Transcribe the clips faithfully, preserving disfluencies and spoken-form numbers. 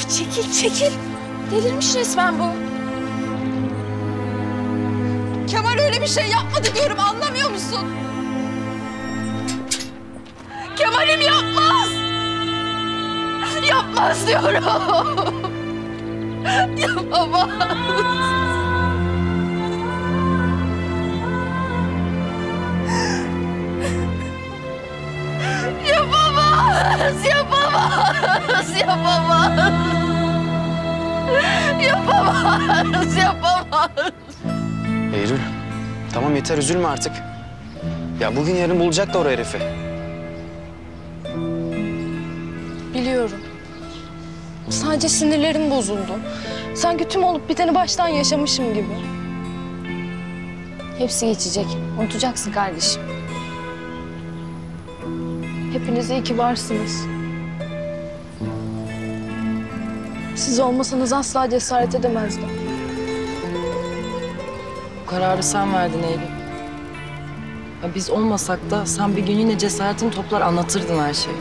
çekil çekil. Delirmiş resmen bu. Kemal öyle bir şey yapmadı diyorum, anlamıyor musun? Kemal'im yapmaz. Yapmaz diyorum. Yapamaz. Yapamaz, yapamaz, yapamaz. Yapamaz, yapamaz. Eylül, tamam yeter üzülme artık. Ya bugün yarın bulacak da o herifi. Biliyorum. Sadece sinirlerim bozuldu. Sanki tüm olup biteni baştan yaşamışım gibi. Hepsi geçecek. Unutacaksın kardeşim. Hepiniz iyi ki varsınız. Siz olmasanız asla cesaret edemezdim. Bu kararı sen verdin Eylül. Ya biz olmasak da sen bir gün yine cesaretini toplar anlatırdın her şeyi.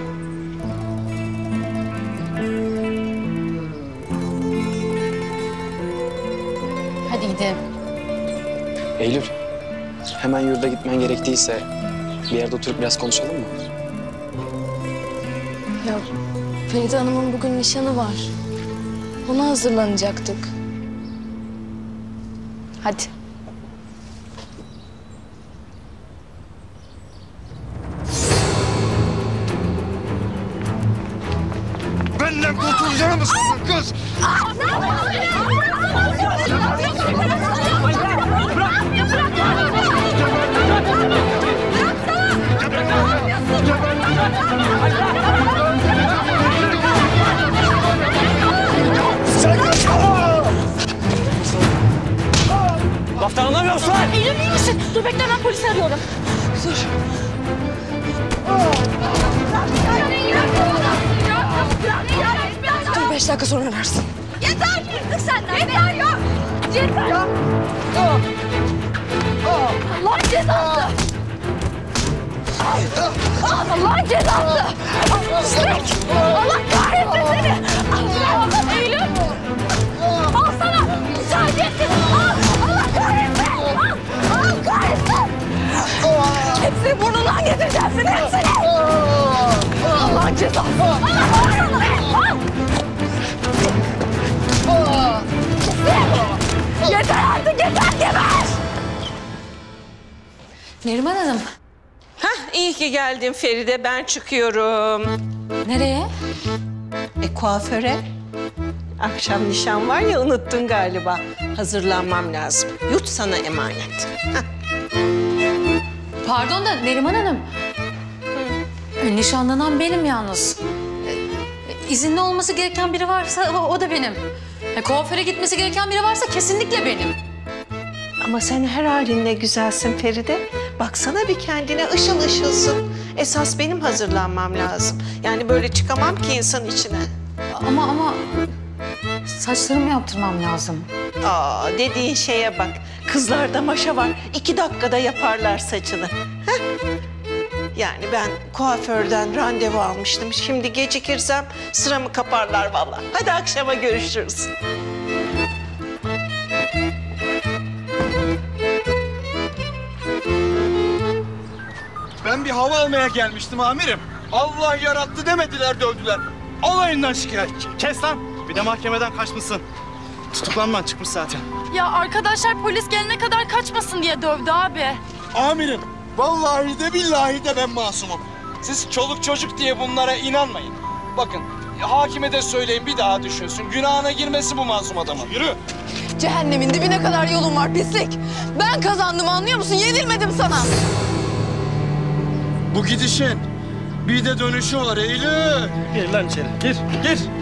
Hadi gidelim. Eylül, hemen yurda gitmen gerektiyse bir yerde oturup biraz konuşalım mı? Ya Feride Hanım'ın bugün nişanı var. Ona hazırlanacaktık. Hadi. Benden kurtulacak mısın kız? Laftan anlamıyorsun! Eylül iyi misin? Dur bekle, ben polisi arıyorum. Dur. Dur beş dakika sonra ararsın. Yeter! Bıktık senden! Yeter ya! Yeter! Ya. Allah'ın cezası! Allah'ın cezası! Pislik! Allah kahretsin seni! Allah! Eylül! Al sana! Terbiyesiz! Al! Allah kahretsin! Al! Allah kahretsin! Hepsini burnundan getireceğim seni! Hepsini! Allah'ın cezası! Allah kahretsin! Al! Yeter artık, yeter, geber! Neriman Hanım. Hah, iyi ki geldin Feride, ben çıkıyorum. Nereye? E kuaföre. Akşam nişan var ya, unuttun galiba. Hazırlanmam lazım. Yurt sana emanet. Hah. Pardon da Neriman Hanım. Hı. Nişanlanan benim yalnız. İzinli olması gereken biri varsa o, o da benim. E, kuaföre gitmesi gereken biri varsa kesinlikle benim. Ama sen her halinle güzelsin Feride. Baksana bir kendine, ışıl ışılsın. Esas benim hazırlanmam lazım. Yani böyle çıkamam ki insan içine. Ama ama saçlarımı yaptırmam lazım. Aa, dediğin şeye bak. Kızlarda maşa var. İki dakikada yaparlar saçını. Heh. Yani ben kuaförden randevu almıştım. Şimdi gecikirsem sıramı kaparlar vallahi. Hadi akşama görüşürüz. Ben bir hava almaya gelmiştim amirim. Allah yarattı demediler, dövdüler. Alayından şikayetçi. Kes lan! Bir de mahkemeden kaçmışsın. Tutuklanman çıkmış zaten. Ya arkadaşlar polis gelene kadar kaçmasın diye dövdü abi. Amirim, vallahi de billahi de ben masumum. Siz çoluk çocuk diye bunlara inanmayın. Bakın, hakime de söyleyin, bir daha düşünsün. Günahına girmesi bu masum adamın. Yürü. Cehennemin dibine kadar yolun var pislik. Ben kazandım, anlıyor musun? Yenilmedim sana. Bu gidişin bir de dönüşü var Eylül. Gir lan içeri. Gir, gir.